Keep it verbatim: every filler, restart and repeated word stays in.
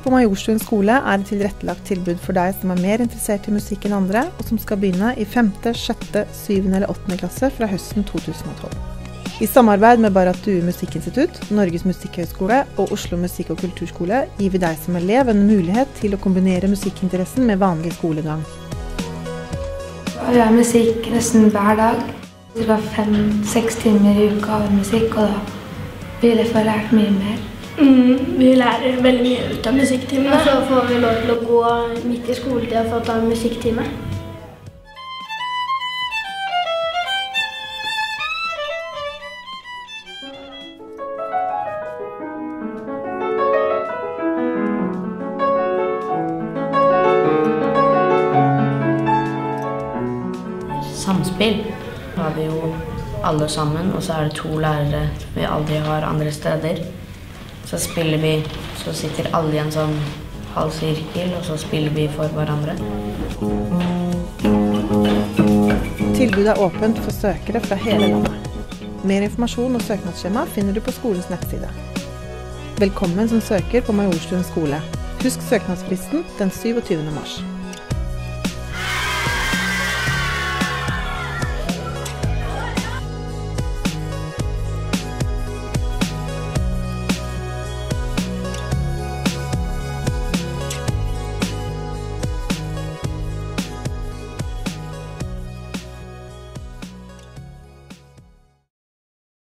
På Majorstuen skole er det tilrettelagt tilbud for deg som er mer interessert i musikk enn andre, og som skal begynne i femte, sjette, syvende eller åttende klasse fra høsten to tusen og tolv. I samarbeid med Barrat Due Musikkinstitutt, Norges Musikkhøgskole og Oslo Musikk- og Kulturskole gir vi deg som elev en mulighet til å kombinere musikkinteressen med vanlig skolegang. Jeg gjør musikk nesten hver dag. Det var fem-seks timer i uka av musikk, og da vil jeg få lært mye mer. Mm, vi lærer veldig mye ut av musikktimene. Og så får vi lov til å gå midt i skoletida for å ta en musikktime. Samspill har vi jo alle sammen, og så er det to lærere vi aldri har andre steder. Så spiller vi, så sitter alle i en sånn halv sirkel, og så spiller vi for hverandre. Tilbudet er åpent for søkere fra hele landet. Mer informasjon og søknadsskjema finner du på skolens nettside. Velkommen som søker på Majorstuen skole. Husk søknadsfristen den syvogtyvende mars.